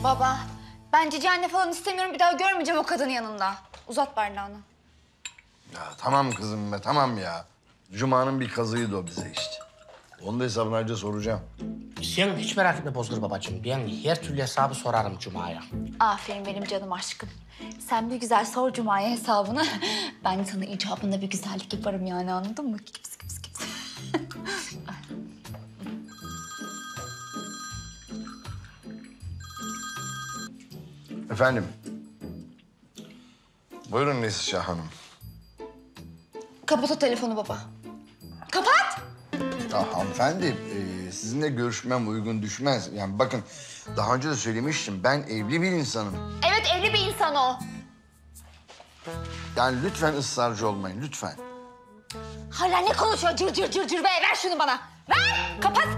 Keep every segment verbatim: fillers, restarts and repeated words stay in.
Baba, ben cici anne falan istemiyorum. Bir daha görmeyeceğim o kadının yanında. Uzat bardağını. Ya tamam kızım be, tamam ya. Cuma'nın bir kazığıydı o bize işte. Onun da hesabını ayrıca soracağım. Sen hiç merak etme Bozgur babacığım. Ben her türlü hesabı sorarım Cuma'ya. Aferin benim canım aşkım. Sen bir güzel sor Cuma'ya hesabını. Ben sana icabında bir güzellik yaparım yani, anladın mı? Gips gips gips. Efendim. Buyurun Nesişah Hanım. Kapat o telefonu baba. Kapat! Ya hanımefendi, e, sizinle görüşmem uygun düşmez. Yani bakın, daha önce de söylemiştim, ben evli bir insanım. Evet, evli bir insan o. Yani lütfen ısrarcı olmayın, lütfen. Hala ne konuşuyor cır cır cır cır be? Ver şunu bana. Ver! Kapat!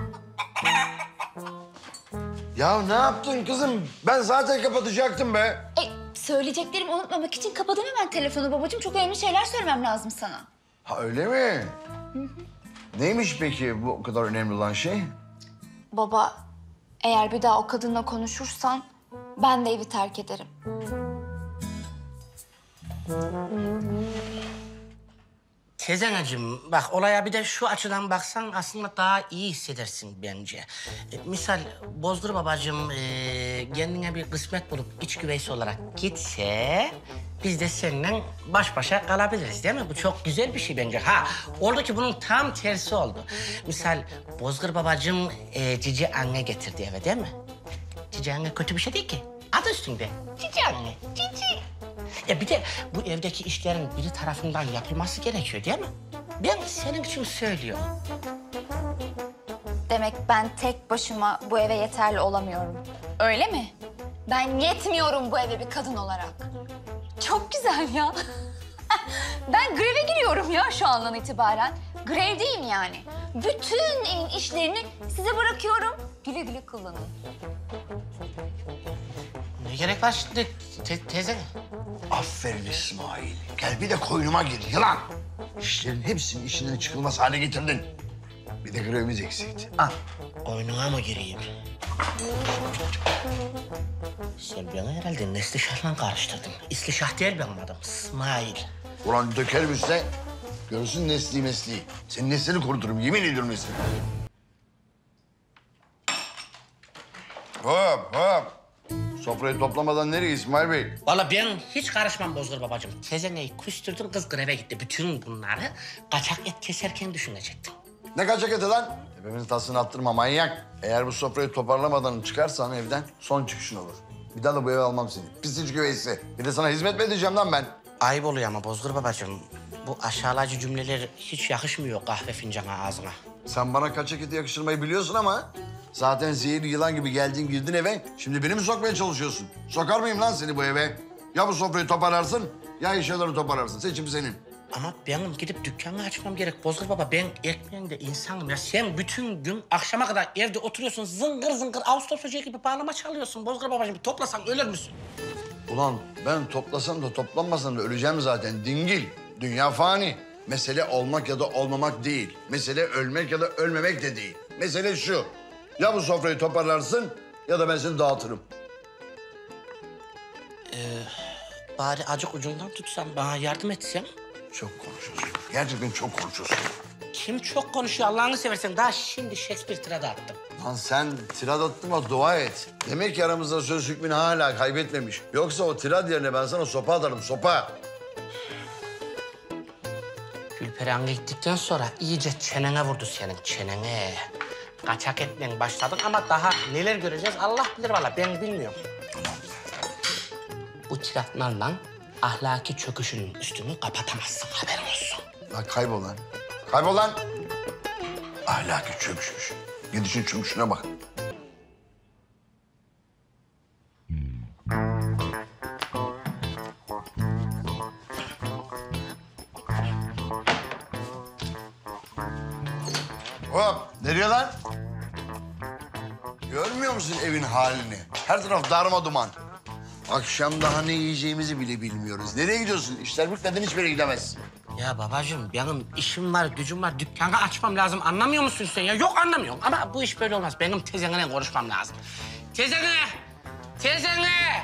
Ya ne yaptın kızım? Ben zaten kapatacaktım be. E, söyleyeceklerimi unutmamak için kapadım hemen telefonu babacığım. Çok önemli şeyler söylemem lazım sana. Ha öyle mi? Hı hı. Neymiş peki bu o kadar önemli olan şey? Baba, eğer bir daha o kadınla konuşursan ben de evi terk ederim. Tezeneciğim bak olaya bir de şu açıdan baksan aslında daha iyi hissedersin bence. E, misal Bozgur babacığım e, kendine bir kısmet bulup iç güveysi olarak gitse... ...biz de seninle baş başa kalabiliriz değil mi? Bu çok güzel bir şey bence. Ha oldu ki bunun tam tersi oldu. Misal Bozgur babacığım e, cici anne getirdi eve değil mi? Cici anne kötü bir şey değil ki. Adı üstünde. Cici anne. Cici. Ya bir de bu evdeki işlerin biri tarafından yapılması gerekiyor değil mi? Ben senin için söylüyorum. Demek ben tek başıma bu eve yeterli olamıyorum. Öyle mi? Ben yetmiyorum bu eve bir kadın olarak. Çok güzel ya. Ben greve giriyorum ya şu andan itibaren. Grevdeyim yani. Bütün evin işlerini size bırakıyorum. Güle güle kullanın. Ne gerek var şimdi te teyze? Aferin İsmail. Gel bir de koynuma gir yılan. İşlerin hepsinin işinden çıkılmaz hale getirdin. Bir de grevimiz eksikti. Al. Oyununa mı gireyim? Sen beni herhalde Neslişah'la karıştırdın. İslişah değil benim adım. İsmail. Ulan dökerim üstüne. Görürsün nesli mesleği. Senin neslini kuruturum. Yemin ediyorum neslini. Hop hop. Sofrayı toplamadan nereye İsmail Bey? Vallahi ben hiç karışmam Bozgur babacığım. Tezeneyi küstürdün, kız greve gitti. Bütün bunları kaçak et keserken düşünecektim. Ne kaçak eti lan? Tepemizin tasını attırma manyak. Eğer bu sofrayı toparlamadan çıkarsan evden son çıkışın olur. Bir daha da bu eve almam seni. Pis iç güveysi. Bir de sana hizmet mi edeceğim lan ben? Ayıp oluyor ama Bozgur babacığım. Bu aşağılayıcı cümleler hiç yakışmıyor kahve fincanı ağzına. Sen bana kaçak eti yakıştırmayı biliyorsun ama... ...zaten zehirli yılan gibi geldin girdin eve. Şimdi beni mi sokmaya çalışıyorsun? Sokar mıyım lan seni bu eve? Ya bu sofrayı toparlarsın ya eşyaları toparlarsın. Seçim senin. Ama benim gidip dükkanı açmam gerek Bozgur baba. Ben ekmeğinde insanım ya. Sen bütün gün akşama kadar evde oturuyorsun. Zıngır zıngır Ağustos böceği gibi bağlama çalıyorsun. Bozgur babacığım bir toplasan ölür müsün? Ulan ben toplasam da toplanmasam da öleceğim zaten dingil. Dünya fani. Mesele olmak ya da olmamak değil. Mesele ölmek ya da ölmemek de değil. Mesele şu. Ya bu sofrayı toparlarsın ya da ben seni dağıtırım. Bari acık ucundan tutsan, bana yardım etsen. Çok konuşuyorsun. Gerçekten çok konuşuyorsun. Kim çok konuşuyor Allah'ını seversen. Daha şimdi Shakespeare tirada attım. Lan sen tirad attığıma dua et. Demek ki aramızda söz hükmünü hala kaybetmemiş. Yoksa o tirad yerine ben sana sopa atarım, sopa. Gülperi gittikten sonra iyice çenene vurdu senin, çenene. Kaçak etmeye başladın ama daha neler göreceğiz Allah bilir vallahi, ben bilmiyorum. Bu tiratlarla ahlaki çöküşünün üstünü kapatamazsın, haberin olsun. Lan kaybol lan. Kaybol lan. Ahlaki çöküşmüş. Gidişin çöküşüne bak. Hop, nereye lan? Görmüyor musun evin halini? Her taraf darma duman. Akşam daha ne yiyeceğimizi bile bilmiyoruz. Nereye gidiyorsun? İşler bitmeden hiçbir yere gidemezsin. Ya babacığım benim işim var, gücüm var. Dükkanı açmam lazım. Anlamıyor musun sen ya? Yok anlamıyorum ama bu iş böyle olmaz. Benim tezenle konuşmam lazım. Tezene! Teyzene!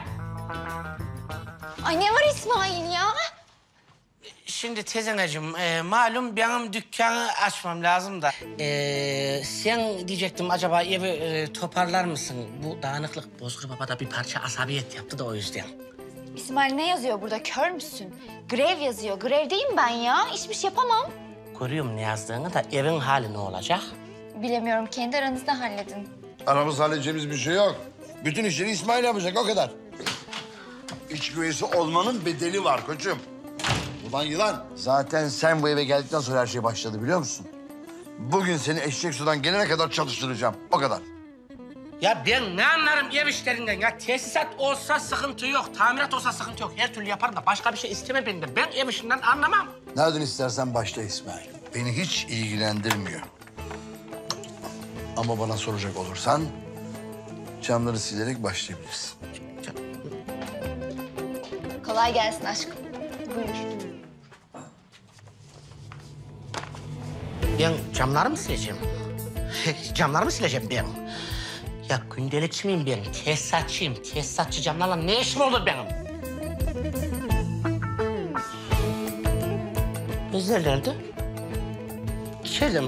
Ay ne var İsmail ya? Şimdi teyzeneciğim, e, malum benim dükkanı açmam lazım da. E, sen diyecektim acaba evi e, toparlar mısın? Bu dağınıklık Bozkır Baba'da bir parça asabiyet yaptı da o yüzden. İsmail ne yazıyor burada, kör müsün? Grev yazıyor, grevdeyim ben ya. Hiçbir şey yapamam. Görüyorum ne yazdığını da evin hali ne olacak? Bilemiyorum, kendi aranızda halledin. Aramızda halledeceğimiz bir şey yok. Bütün işleri İsmail yapacak, o kadar. İç güveysi olmanın bedeli var koçum. Ulan yılan. Zaten sen bu eve geldikten sonra her şey başladı biliyor musun? Bugün seni eşek sudan gelene kadar çalıştıracağım. O kadar. Ya ben ne anlarım ev işlerinden ya? Tesisat olsa sıkıntı yok, tamirat olsa sıkıntı yok. Her türlü yaparım da başka bir şey isteme benden. Ben ev işinden anlamam. Nereden istersen başla İsmail. Beni hiç ilgilendirmiyor. Ama bana soracak olursan camları silerek başlayabilirsin. Kolay gelsin aşkım. Buyur. Ben camları mı sileceğim? Camları mı sileceğim ben? Ya gündelikçi miyim ben? Tesisatçıyım. Tesisatçı camlarla ne işim olur benim? Bizler nerede? İçelim.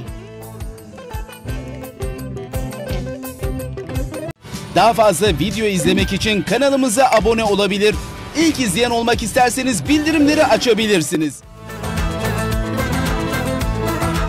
Daha fazla video izlemek için kanalımıza abone olabilir. İlk izleyen olmak isterseniz bildirimleri açabilirsiniz.